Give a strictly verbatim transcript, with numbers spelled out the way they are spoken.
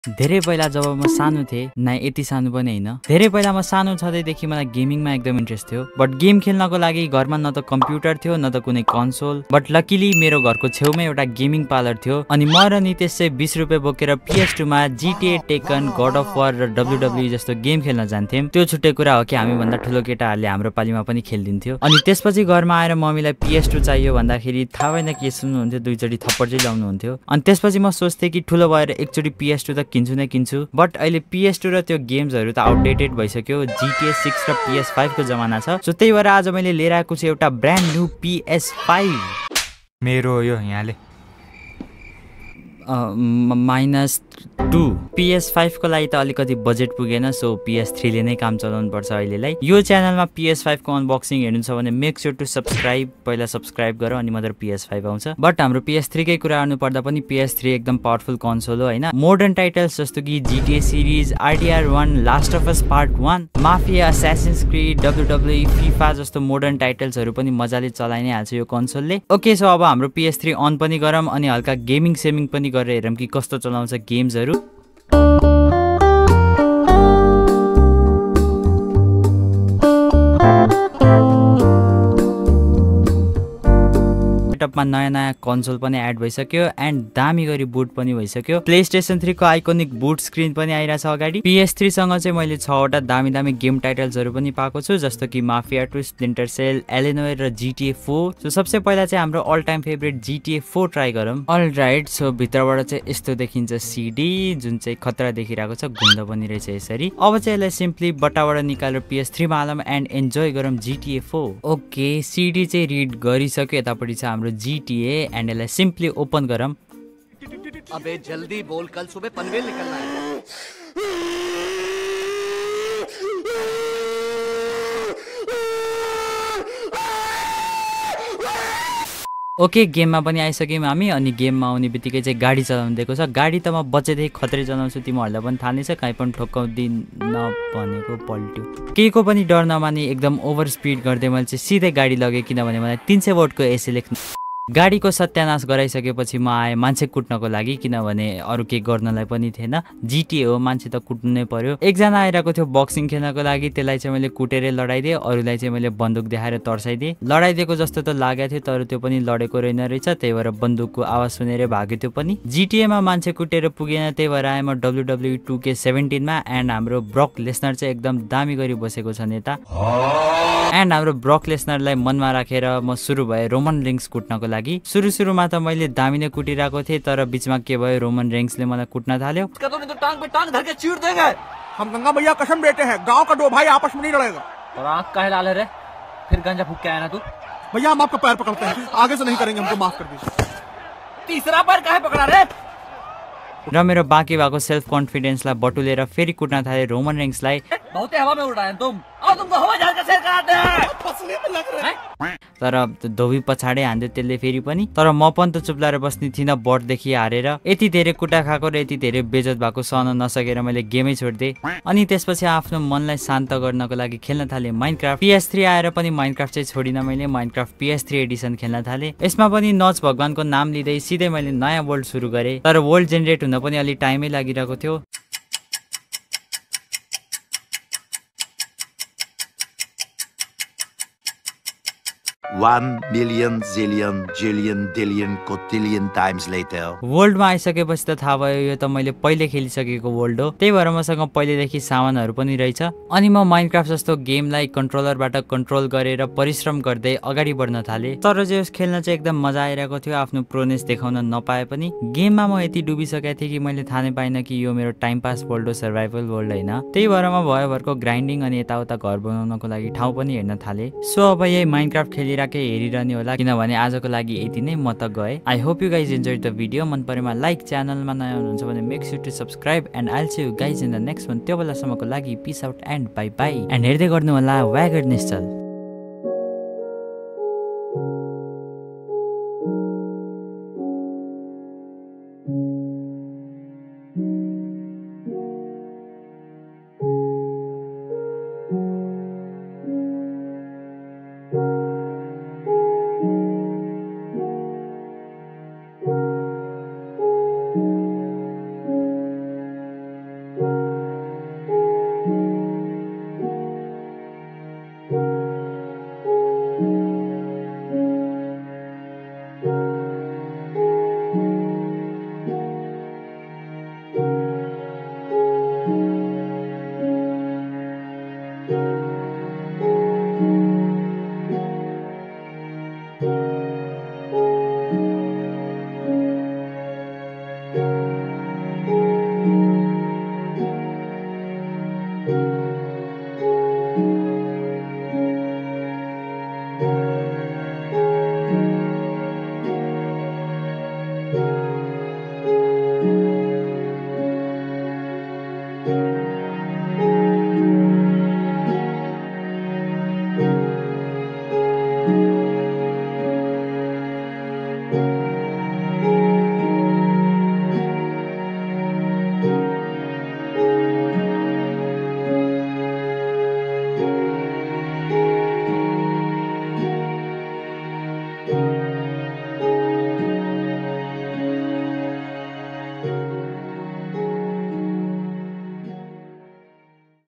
धेरै पहिला जब म सानो थिएँ, न यति सानो पनि हैन, धेरै पहिला म सानो छँदैदेखि मलाई गेमिङमा एकदम इन्ट्रेस्ट थियो। बट गेम खेल्नको लागि घरमा न त कम्प्युटर थियो न त कुनै कन्सोल। बट लकिली मेरो घरको छेउमै एउटा गेमिङ पार्लर थियो अनि म र नितेश चाहिँ बीस रुपियाँ बोकेर पी एस टू मा GTA, Taken, God of War र डब्ल्युडब्ल्युई जस्तो गेम खेल्न जान्थ्यौं। त्यो छुट्टै कुरा हो कि हामी भन्दा ठुलो केटाहरूले हाम्रो पालीमा पनि खेल्दिन्थ्यो। अनि त्यसपछि घरमा आएर मम्मीलाई पी एस टू चाहियो भन्दाखेरि थाहा भएन के सुन्नुहुन्थ्यो, दुईचोटी थप्पड चाहिँ लाउनुहुन्थ्यो। अनि त्यसपछि म सोच्थेँ कि ठुलो भएर एकचोटी पी एस टू त किन्छु नै किन्छु। बट अहिले पी एस टू र त्यो गेम्सहरू त आउटडेटेड भइसक्यो। जीटीए सिक्स र पी एस फाइभ को जमाना छ। सो त्यही भएर आज मैले लिएर आएको छु एउटा brand new P S five. मेरो यो यहाँले minus two P S five को लागि त अलिकति बजेट पुगेन, सो पी एस थ्री ले नै काम चलाउनु पर्छ अहिलेलाई। यो च्यानलमा पी एस फाइभ को अनबक्सिङ हेर्नु छ भने मेक स्योर टु सब्सक्राइब। पहिला सब्सक्राइब गर अनि मात्र पी एस फाइभ आउँछ। बट हाम्रो पी एस थ्री कै कुरा गर्नु पर्दा पनि पी एस थ्री एकदम पावरफुल कन्सोल हो हैन। मोडर्न टाइटल्स जस्तो कि GTA series, RDR one, Last of Us Part One, Mafia, Assassin's Creed, WWE, FIFA जस्तो मोडर्न टाइटल्सहरू पनि मजाले चलाइ नै हाल्छ यो कन्सोलले। ओके, सो अब हाम्रो पी एस थ्री अन पनि गरौँ अनि हल्का गेमिङ सेमिङ पनि गरेर हेरौँ कि कस्तो चलाउँछ गेम्सहरू। मा नयाँ नयाँ कन्सोल पनि एड भइसक्यो एन्ड दामी गरी बुट पनि भइसक्यो। प्ले स्टेसन थ्री को आइकोनिक बुट स्क्रिन पनि आइरहेछ अगाडि। पी एस थ्री सँग चाहिँ मैले छवटा दामी दामी गेम टाइटल्सहरू पनि पाएको छु, जस्तो कि Mafia two, Splinter Cell, L A Noire र जीटीए फोर। सो सबसे पहिला चाहिँ हाम्रो all time favourite GTA four try गरौँ। अल राइट, सो भित्रबाट चाहिँ यस्तो देखिन्छ सीडी, जुन चाहिँ खतरा देखिरहेको छ, घुम्दा पनि रहेछ यसरी। अब चाहिँ यसलाई सिम्पली बट्टाबाट निकालेर पी एस थ्री मा हालौँ एन्ड एन्जोय गरौँ जीटीए फोर। ओके, सीडी चाहिँ रिड गरिसक्यो। यतापट्टि छ हाम्रो जीटीए एन्ड यसलाई सिम्पली ओपन गरौँ। अबे जल्दी बोल, कल सुबह पनवेल निकलना है। ओके, गेममा पनि आइसक्यौँ हामी अनि गेममा आउने बित्तिकै चाहिँ गाडी चलाउनु दिएको छ। गाडी त म बच्चैदेखि खत्रै चलाउँछु, तिमीहरूलाई पनि थाहा नै छ। कहीँ पनि ठोक्काउँदिन भनेको पल्ट्यो। केहीको पनि डर नमानी एकदम ओभर स्पिड गर्दै मैले चाहिँ सिधै गाडी लगेँ, किनभने मलाई तीन सय वोल्टको एसी लेख्नु। गाडीको सत्यानाश गराइसकेपछि म आएँ मान्छे कुट्नको लागि, किनभने अरू केही गर्नलाई पनि थिएन। जीटीए हो, मान्छे त कुट्नु नै पर्यो। एकजना आइरहेको थियो बक्सिङ खेल्नको लागि, त्यसलाई चाहिँ मैले कुटेरै लडाइदिएँ। अरूलाई चाहिँ मैले बन्दुक देखाएर तर्साइदिएँ। लडाइदिएको जस्तो त लागेको थियो, तर त्यो पनि लडेको रहेन रहेछ। त्यही भएर बन्दुकको आवाज सुनेर भाग्यो त्यो पनि। जीटीएमा मान्छे कुटेर पुगेन, त्यही भएर आएँ म डब्ल्युडब्ल्युई टू के सेभेन्टिनमा एन्ड हाम्रो ब्रक लेसनर चाहिँ एकदम दामी गरी बसेको छ नेता। एन्ड हाम्रो ब्रक लेसनरलाई मनमा राखेर म सुरु भएँ रोमन रेन्स कुट्नको लागि। सुरु सुरुमा त मैले दामी नै कुटिरहेको थिएँ, तर बिचमा के भयो, रोमन रेन्सले मलाई कुट्न थाल्यो। हम गंगा भैया कसम देते हैं, गांव का दो भाई आपस में नहीं लड़ेगा। और आँख काहे लाले रे? फिर गांजा फूक के आया ना तू? भैया हम आपका पैर पकड़ते हैं, आगे से नहीं करेंगे, हमको माफ कर दीजिए। तीसरा पैर काहे पकड़ा रे? र मेरो बाँकी भएको सेल्फ कन्फिडेन्सलाई बटुलेर फेरि कुट्न थाले रोमन रेन्सलाई। बहुत हवा में उड़ रहा है तुम, और तुमको हवा जहाज का शेर कराते हैं। फसले में लग रहे हैं। तर धोबी पछाडै हान्थ्यो त्यसले फेरि पनि। तर म पनि त चुप्लाएर बस्ने थिइनँ बटदेखि हारेर। यति धेरै कुटा खाएको र यति धेरै बेइज्जत भएको सहन नसकेर मैले गेमै छोडिदिएँ। अनि त्यसपछि आफ्नो मनलाई शान्त गर्नको लागि खेल्न थालेँ माइनक्राफ्ट। पी एस थ्री आएर पनि माइनक्राफ्ट चाहिँ छोडिनँ मैले, Minecraft P S three edition खेल्न थालेँ। यसमा पनि नच भगवानको नाम लिँदै सिधै मैले नयाँ वर्ल्ड सुरु गरेँ, तर वर्ल्ड जेनेरेट हुन पनि अलि टाइमै लागिरहेको थियो। One million zillion jillion dillion cotillion times later. वर्ल्डमा आइसकेपछि त थाहा भयो यो त मैले पहिले खेलिसकेको वर्ल्ड हो, त्यही भएर मसँग पहिलेदेखि सामानहरू पनि रहेछ। अनि म माइनक्राफ्ट जस्तो गेमलाई कन्ट्रोलरबाट कन्ट्रोल गरेर परिश्रम गर्दै अगाडि बढ्न थालेँ। तर जे खेल्न चाहिँ एकदम मजा आइरहेको थियो, आफ्नो प्रोनेस देखाउन नपाए पनि। गेममा म यति डुबिसकेको थिएँ कि मैले थाहा नै पाइनँ कि यो मेरो टाइम पास वर्ल्ड हो, सर्भाइभल वर्ल्ड होइन। त्यही भएर म भयोभरको ग्राइन्डिङ अनि यताउता घर बनाउनको लागि ठाउँ पनि हेर्न थालेँ। सो अब यही माइनक्राफ्ट खेलिरहेकै हेरिरहने होला, किनभने आजको लागि यति नै, म त गएँ। I hope you guys enjoy the video. मन परेमा लाइक, च्यानलमा नयाँ हुनुहुन्छ भने make sure to subscribe and I will see you guys in the next one. त्यो बेलासम्मको लागि peace out and bye bye. And हेर्दै गर्नु होला WagerNischal।